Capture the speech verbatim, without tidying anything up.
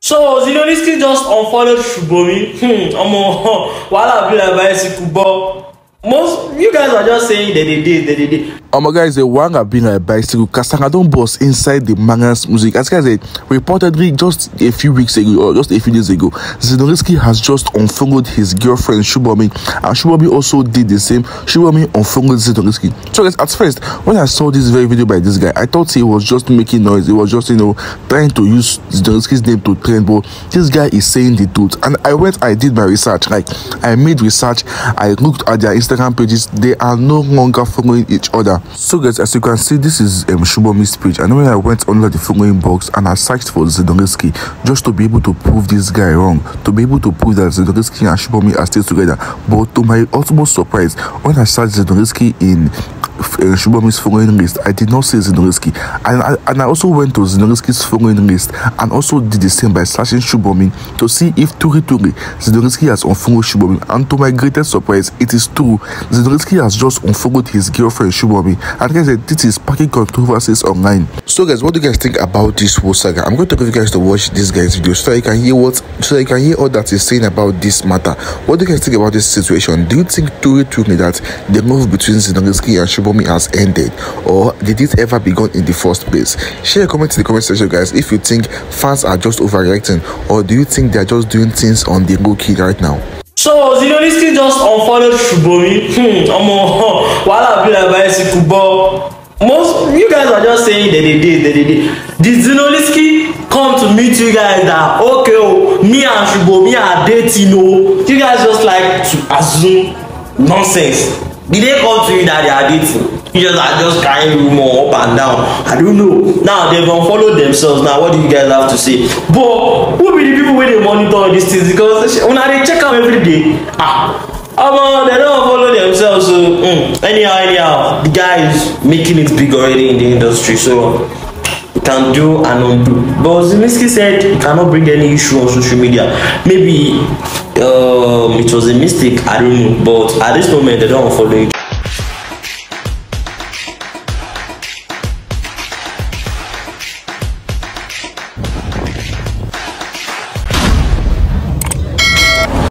So Zinoleesky just unfollowed Shubomi. Hmm, omo, wala be like bicycle, but most you guys are just saying that they did, that they did. Oh my guys, the one have been a bicycle Kasanga don't boss inside the Mangan's music. As guys said, reportedly just a few weeks ago or just a few days ago, Zinoleesky has just unfollowed his girlfriend Shubomi, and Shubomi also did the same. Shubomi unfollowed Zinoleesky. So guys, at first when I saw this very video by this guy, I thought he was just making noise. He was just, you know, trying to use Zinoleesky's name to trend, but this guy is saying the truth. And I went, I did my research. Like I made research. I looked at their Instagram pages. They are no longer following each other. So guys, as you can see, this is um, Shubomi's page. And when I went under the following box and I searched for Zinoleesky just to be able to prove this guy wrong, to be able to prove that Zinoleesky and Shubomi are still together. But to my utmost surprise, when I searched Zinoleesky in Uh, Shubomi's following list, I did not see Zinoleesky, and I, and I also went to Zinoleesky's following list and also did the same by searching Shubomi to see if truly truly Zinoleesky has unfollowed Shubomi. And to my greatest surprise, it is true. Zinoleesky has just unfollowed his girlfriend Shubomi, and guys, this is sparking controversies online. So guys, what do you guys think about this whole saga? I'm going to give you guys to watch this guy's video so you can hear what so you can hear all that he's saying about this matter. What do you guys think about this situation? Do you think truly truly that the love between Zinoleesky and Shubomi has ended, or did it ever begin in the first place? Share a comment in the comment section, guys, if you think fans are just overreacting, or do you think they are just doing things on the low key right now? So Zinoleesky just unfollowed Shubomi. Hmm, omo, wala be like bicycle, but most you guys are just saying that they did, that they did. Did Zinoleesky come to meet you guys that okay, oh, me and Shubomi are dating? No, you guys just like to assume nonsense. Did they come to you that they are dating? You just are just carrying rumor up and down. I don't know. Now they've unfollowed themselves. Now what do you guys have to say? But who be the people where they monitor these things? Because when they check out every day, ah, um, they don't follow themselves. So mm, anyhow, anyhow, the guy is making it big already in the industry. So you can do and undo. But Zinoleesky said he cannot bring any issue on social media. Maybe um it was a mistake, I don't know, but at this moment they don't follow it.